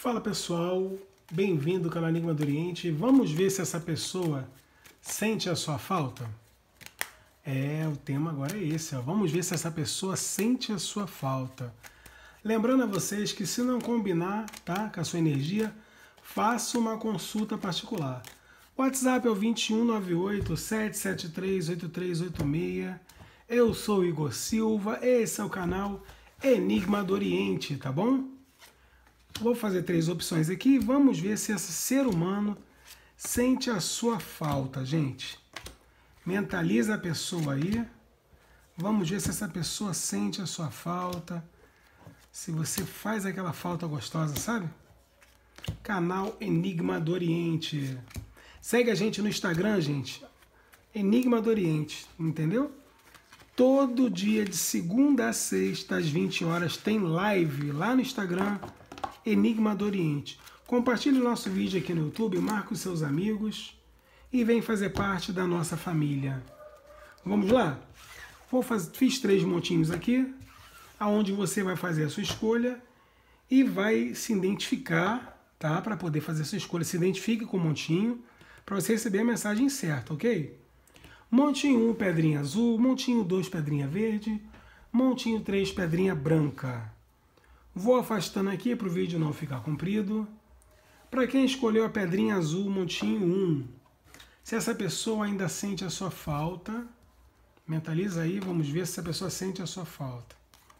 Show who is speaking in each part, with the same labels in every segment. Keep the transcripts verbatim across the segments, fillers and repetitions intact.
Speaker 1: Fala pessoal, bem-vindo ao canal Enigma do Oriente. Vamos ver se essa pessoa sente a sua falta? É, o tema agora é esse, ó. Vamos ver se essa pessoa sente a sua falta. Lembrando a vocês que se não combinar, tá, com a sua energia, faça uma consulta particular. O WhatsApp é o dois um nove oito, sete sete três, oito três oito seis. Eu sou o Igor Silva, esse é o canal Enigma do Oriente, tá bom? Vou fazer três opções aqui e vamos ver se esse ser humano sente a sua falta, gente. Mentaliza a pessoa aí. Vamos ver se essa pessoa sente a sua falta. Se você faz aquela falta gostosa, sabe? Canal Enigma do Oriente. Segue a gente no Instagram, gente. Enigma do Oriente, entendeu? Todo dia de segunda a sexta, às vinte horas, tem live lá no Instagram, Enigma do Oriente. Compartilhe o nosso vídeo aqui no YouTube, marque os seus amigos e vem fazer parte da nossa família. Vamos lá? Vou fazer, fiz três montinhos aqui, aonde você vai fazer a sua escolha e vai se identificar, tá? Para poder fazer a sua escolha, se identifique com o montinho, para você receber a mensagem certa, ok? Montinho um, pedrinha azul. Montinho dois, pedrinha verde. Montinho três, pedrinha branca. Vou afastando aqui para o vídeo não ficar comprido. Para quem escolheu a pedrinha azul, montinho um, se essa pessoa ainda sente a sua falta, mentaliza aí, vamos ver se essa pessoa sente a sua falta.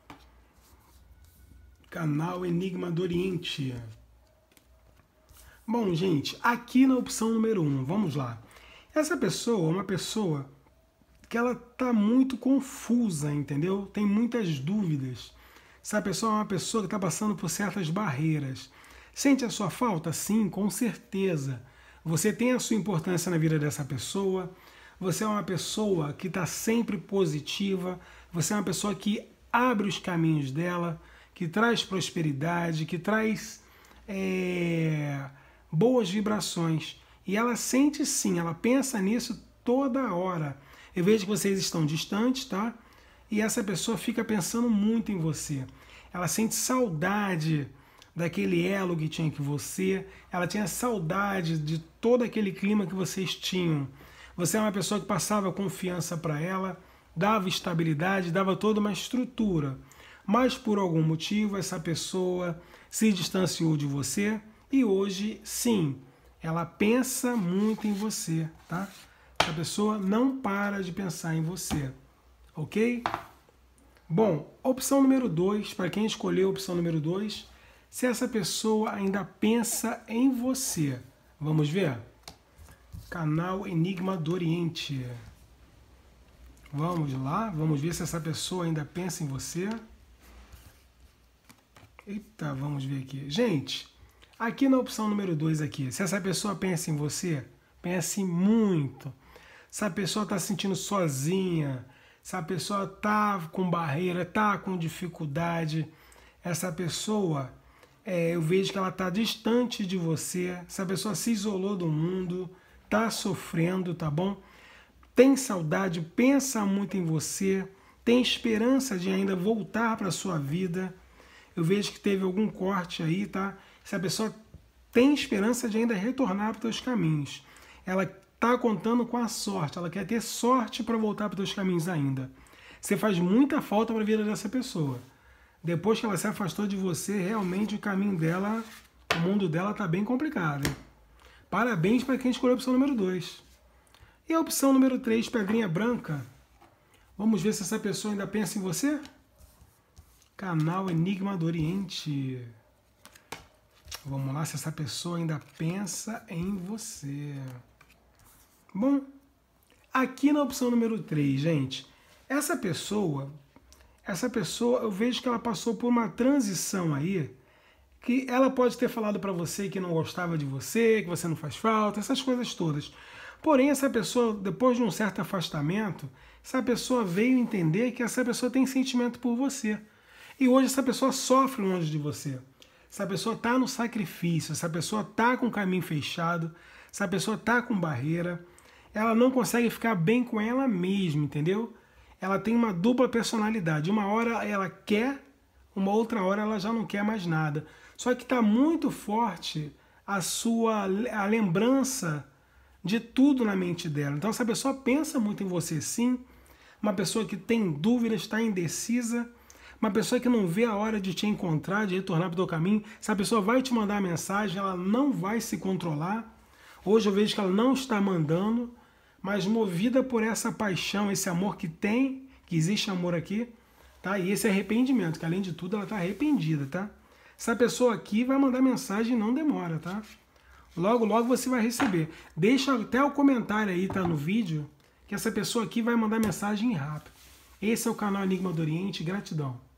Speaker 1: Canal Enigma do Oriente. Bom, gente, aqui na opção número um, vamos lá. Essa pessoa é uma pessoa que ela está muito confusa, entendeu? Tem muitas dúvidas. Essa pessoa é uma pessoa que está passando por certas barreiras. Sente a sua falta? Sim, com certeza. Você tem a sua importância na vida dessa pessoa. Você é uma pessoa que está sempre positiva. Você é uma pessoa que abre os caminhos dela, que traz prosperidade, que traz é, boas vibrações. E ela sente sim, ela pensa nisso toda hora. Eu vejo que vocês estão distantes, tá? E essa pessoa fica pensando muito em você. Ela sente saudade daquele elo que tinha com você. Ela tinha saudade de todo aquele clima que vocês tinham. Você é uma pessoa que passava confiança para ela, dava estabilidade, dava toda uma estrutura. Mas por algum motivo essa pessoa se distanciou de você e hoje, sim, ela pensa muito em você, tá? A pessoa não para de pensar em você, ok? Bom, opção número dois, para quem escolheu a opção número dois, se essa pessoa ainda pensa em você. Vamos ver? Canal Enigma do Oriente. Vamos lá, vamos ver se essa pessoa ainda pensa em você. Eita, vamos ver aqui. Gente, aqui na opção número dois, aqui, se essa pessoa pensa em você, pense muito. Se a pessoa está se sentindo sozinha, se a pessoa está com barreira, está com dificuldade, essa pessoa, é, eu vejo que ela está distante de você, essa pessoa se isolou do mundo, está sofrendo, tá bom? Tem saudade, pensa muito em você, tem esperança de ainda voltar para a sua vida. Eu vejo que teve algum corte aí, tá? Essa pessoa tem esperança de ainda retornar para os teus caminhos. Ela está contando com a sorte, ela quer ter sorte para voltar para os teus caminhos ainda. Você faz muita falta para a vida dessa pessoa. Depois que ela se afastou de você, realmente o caminho dela, o mundo dela está bem complicado, hein? Parabéns para quem escolheu a opção número dois. E a opção número três, pedrinha branca. Vamos ver se essa pessoa ainda pensa em você? Canal Enigma do Oriente. Vamos lá, se essa pessoa ainda pensa em você. Bom, aqui na opção número três, gente, essa pessoa, essa pessoa, eu vejo que ela passou por uma transição aí, que ela pode ter falado para você que não gostava de você, que você não faz falta, essas coisas todas. Porém, essa pessoa, depois de um certo afastamento, essa pessoa veio entender que essa pessoa tem sentimento por você. E hoje essa pessoa sofre longe de você. Essa pessoa está no sacrifício, essa pessoa está com o caminho fechado, essa pessoa está com barreira, ela não consegue ficar bem com ela mesma, entendeu? Ela tem uma dupla personalidade. Uma hora ela quer, uma outra hora ela já não quer mais nada. Só que está muito forte a sua a lembrança de tudo na mente dela. Então essa pessoa pensa muito em você, sim. Uma pessoa que tem dúvidas, está indecisa. Uma pessoa que não vê a hora de te encontrar, de retornar para o teu caminho. Essa pessoa vai te mandar uma mensagem, ela não vai se controlar. Hoje eu vejo que ela não está mandando, mas movida por essa paixão, esse amor que tem, que existe amor aqui, tá? E esse arrependimento, que além de tudo ela está arrependida, tá? Essa pessoa aqui vai mandar mensagem e não demora, tá? Logo, logo você vai receber. Deixa até o comentário aí, tá, no vídeo, que essa pessoa aqui vai mandar mensagem rápido. Esse é o canal Enigma do Oriente. Gratidão.